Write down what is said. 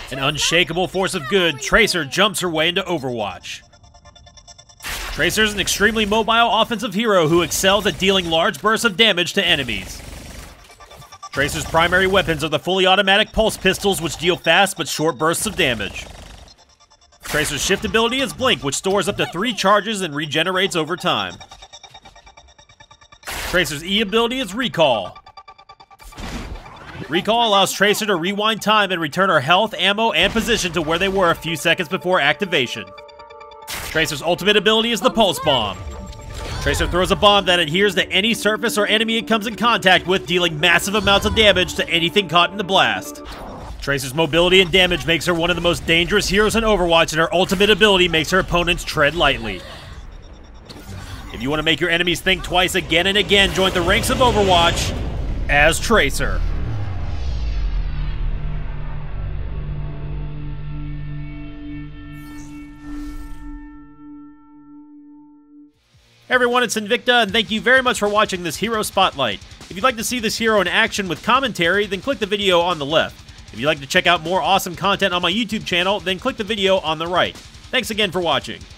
An unshakable force of good, Tracer jumps her way into Overwatch. Tracer's an extremely mobile offensive hero who excels at dealing large bursts of damage to enemies. Tracer's primary weapons are the fully automatic pulse pistols, which deal fast but short bursts of damage. Tracer's shift ability is Blink, which stores up to 3 charges and regenerates over time. Tracer's E ability is Recall. Recall allows Tracer to rewind time and return her health, ammo, and position to where they were a few seconds before activation. Tracer's ultimate ability is the Pulse Bomb. Tracer throws a bomb that adheres to any surface or enemy it comes in contact with, dealing massive amounts of damage to anything caught in the blast. Tracer's mobility and damage makes her one of the most dangerous heroes in Overwatch, and her ultimate ability makes her opponents tread lightly. If you want to make your enemies think twice again and again, join the ranks of Overwatch as Tracer. Hey everyone, it's Invicta, and thank you very much for watching this Hero Spotlight. If you'd like to see this hero in action with commentary, then click the video on the left. If you'd like to check out more awesome content on my YouTube channel, then click the video on the right. Thanks again for watching.